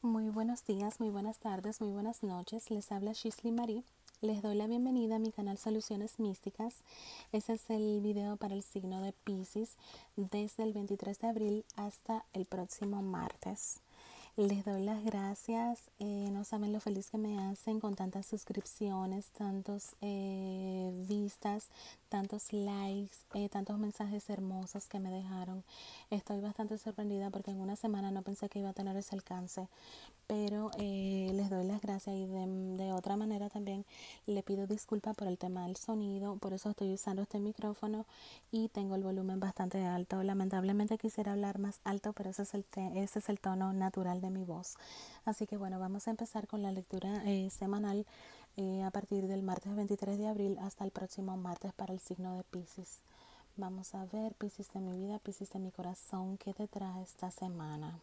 Muy buenos días, muy buenas tardes, muy buenas noches. Les habla Shisley Marie. Les doy la bienvenida a mi canal Soluciones Místicas. Este es el video para el signo de Piscis desde el 23 de abril hasta el próximo martes. Les doy las gracias, no saben lo feliz que me hacen con tantas suscripciones, tantos vistas, tantos likes, tantos mensajes hermosos que me dejaron. Estoy bastante sorprendida porque en una semana no pensé que iba a tener ese alcance, pero les doy las gracias y de otra manera también le pido disculpas por el tema del sonido, por eso estoy usando este micrófono y tengo el volumen bastante alto. Lamentablemente quisiera hablar más alto, pero ese es el tono natural de mi voz. Así que bueno, vamos a empezar con la lectura semanal a partir del martes 23 de abril hasta el próximo martes para el signo de Piscis. Vamos a ver, Piscis de mi vida, Piscis de mi corazón, ¿qué te trae esta semana?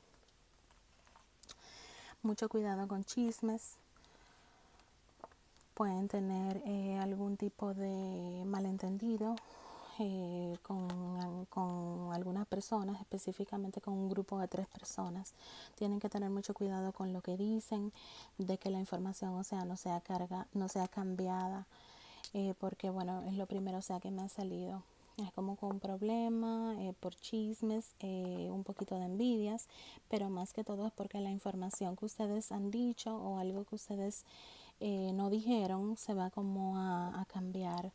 Mucho cuidado con chismes. Pueden tener algún tipo de malentendido con algunas personas, específicamente con un grupo de 3 personas. Tienen que tener mucho cuidado con lo que dicen, de que la información, o sea, no sea cambiada, porque bueno, es lo primero, o sea, que me ha salido. Es como con un problema por chismes, un poquito de envidias, pero más que todo es porque la información que ustedes han dicho o algo que ustedes no dijeron se va como a cambiar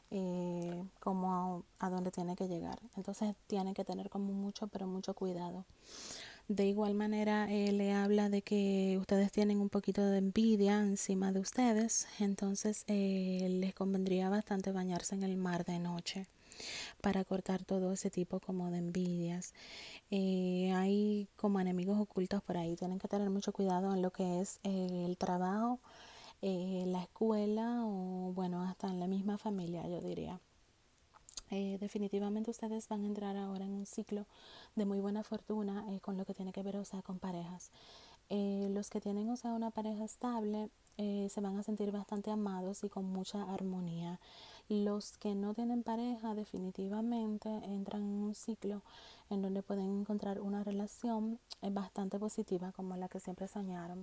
como a donde tiene que llegar. Entonces tienen que tener como mucho, pero mucho cuidado. De igual manera, le habla de que ustedes tienen un poquito de envidia encima de ustedes, entonces les convendría bastante bañarse en el mar de noche para cortar todo ese tipo como de envidias. Hay como enemigos ocultos por ahí, tienen que tener mucho cuidado en lo que es el trabajo, la escuela o bueno, hasta en la misma familia, yo diría. Definitivamente ustedes van a entrar ahora en un ciclo de muy buena fortuna con lo que tiene que ver, o sea, con parejas. Los que tienen, o sea, una pareja estable se van a sentir bastante amados y con mucha armonía. Los que no tienen pareja definitivamente entran en un ciclo en donde pueden encontrar una relación bastante positiva como la que siempre soñaron.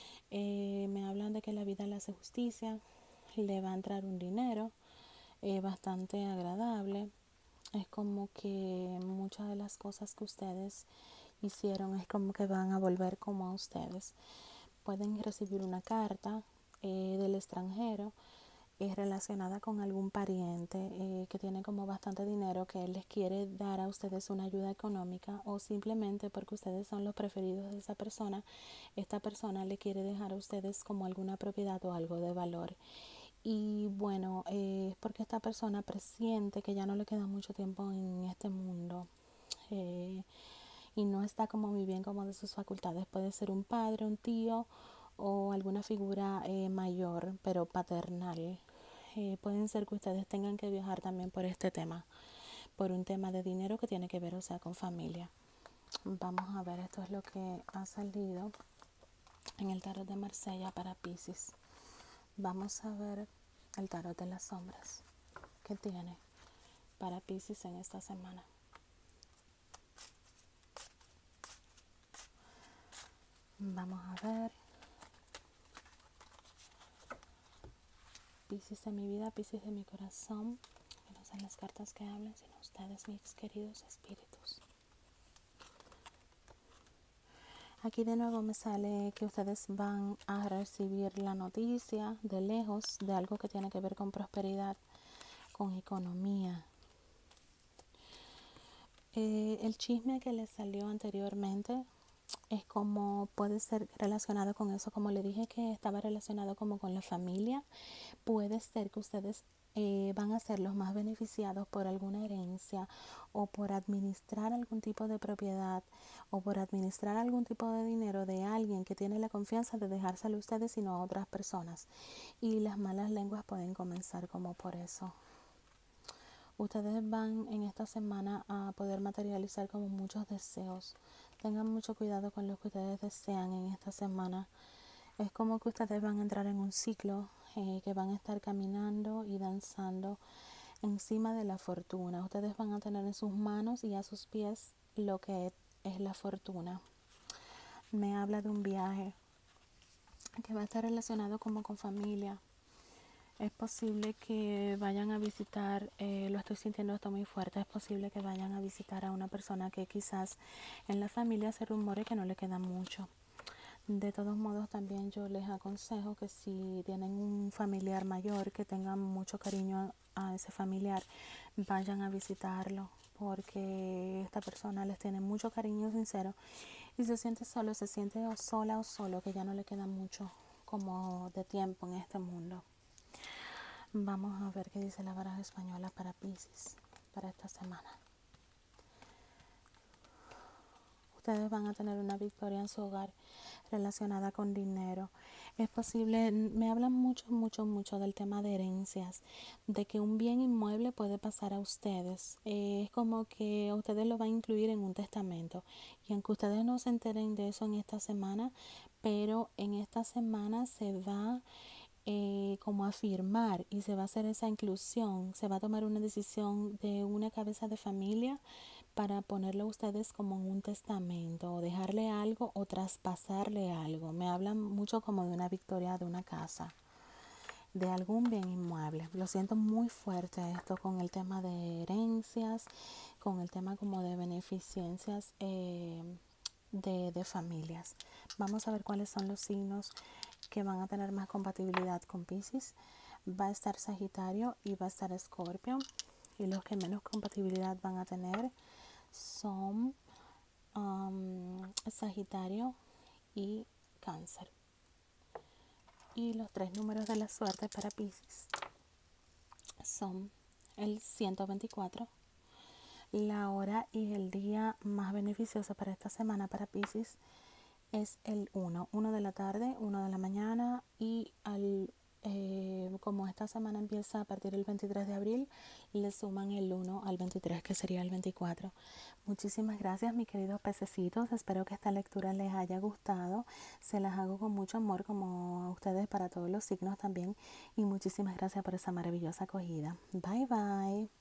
Me hablan de que la vida le hace justicia, le va a entrar un dinero bastante agradable. Es como que muchas de las cosas que ustedes hicieron es como que van a volver como a ustedes. Pueden recibir una carta del extranjero relacionada con algún pariente que tiene como bastante dinero, que él les quiere dar a ustedes una ayuda económica, o simplemente porque ustedes son los preferidos de esa persona, esta persona le quiere dejar a ustedes como alguna propiedad o algo de valor. Y bueno, es porque esta persona presiente que ya no le queda mucho tiempo en este mundo. eh, y no está como muy bien como de sus facultades. Puede ser un padre, un tío o alguna figura mayor, pero paternal. Pueden ser que ustedes tengan que viajar también por este tema, por un tema de dinero que tiene que ver, o sea, con familia. Vamos a ver, esto es lo que ha salido en el tarot de Marsella para Piscis. Vamos a ver el tarot de las sombras que tiene para Piscis en esta semana. Vamos a ver. Piscis de mi vida, Piscis de mi corazón. Que no sean las cartas que hablen, sino ustedes, mis queridos espíritus. Aquí de nuevo me sale que ustedes van a recibir la noticia de lejos de algo que tiene que ver con prosperidad, con economía. El chisme que les salió anteriormente es como puede ser relacionado con eso, como le dije que estaba relacionado como con la familia. Puede ser que ustedes van a ser los más beneficiados por alguna herencia o por administrar algún tipo de propiedad o por administrar algún tipo de dinero de alguien que tiene la confianza de dejárselo a ustedes y no a otras personas. Y las malas lenguas pueden comenzar como por eso. Ustedes van en esta semana a poder materializar como muchos deseos. Tengan mucho cuidado con lo que ustedes desean en esta semana. Es como que ustedes van a entrar en un ciclo que van a estar caminando y danzando encima de la fortuna. Ustedes van a tener en sus manos y a sus pies lo que es la fortuna. me habla de un viaje que va a estar relacionado como con familia. Es posible que vayan a visitar, lo estoy sintiendo esto muy fuerte, es posible que vayan a visitar a una persona que quizás en la familia se rumore que no le queda mucho. De todos modos, también yo les aconsejo que si tienen un familiar mayor, que tengan mucho cariño a ese familiar, vayan a visitarlo, porque esta persona les tiene mucho cariño sincero y se siente solo, se siente sola o solo, que ya no le queda mucho como de tiempo en este mundo. Vamos a ver qué dice la baraja española para Piscis para esta semana. Ustedes van a tener una victoria en su hogar relacionada con dinero. Es posible, me hablan mucho del tema de herencias, de que un bien inmueble puede pasar a ustedes. Es como que ustedes lo van a incluir en un testamento. Y aunque ustedes no se enteren de eso en esta semana, pero en esta semana se va como a firmar y se va a hacer esa inclusión. Se va a tomar una decisión de una cabeza de familia para ponerlo a ustedes como en un testamento o dejarle algo o traspasarle algo. Me hablan mucho como de una victoria de una casa, de algún bien inmueble. Lo siento muy fuerte esto con el tema de herencias, con el tema como de beneficencias de familias. Vamos a ver cuáles son los signos que van a tener más compatibilidad con Piscis. Va a estar Sagitario y va a estar Escorpio. Y los que menos compatibilidad van a tener son Sagitario y Cáncer. Y los 3 números de la suerte para Piscis son el 124. La hora y el día más beneficioso para esta semana para Piscis es el 1 de la tarde, 1 de la mañana y como esta semana empieza a partir del 23 de abril, le suman el 1 al 23, que sería el 24. Muchísimas gracias, mis queridos pececitos. Espero que esta lectura les haya gustado. Se las hago con mucho amor, como a ustedes, para todos los signos también. Y muchísimas gracias por esa maravillosa acogida. Bye, bye.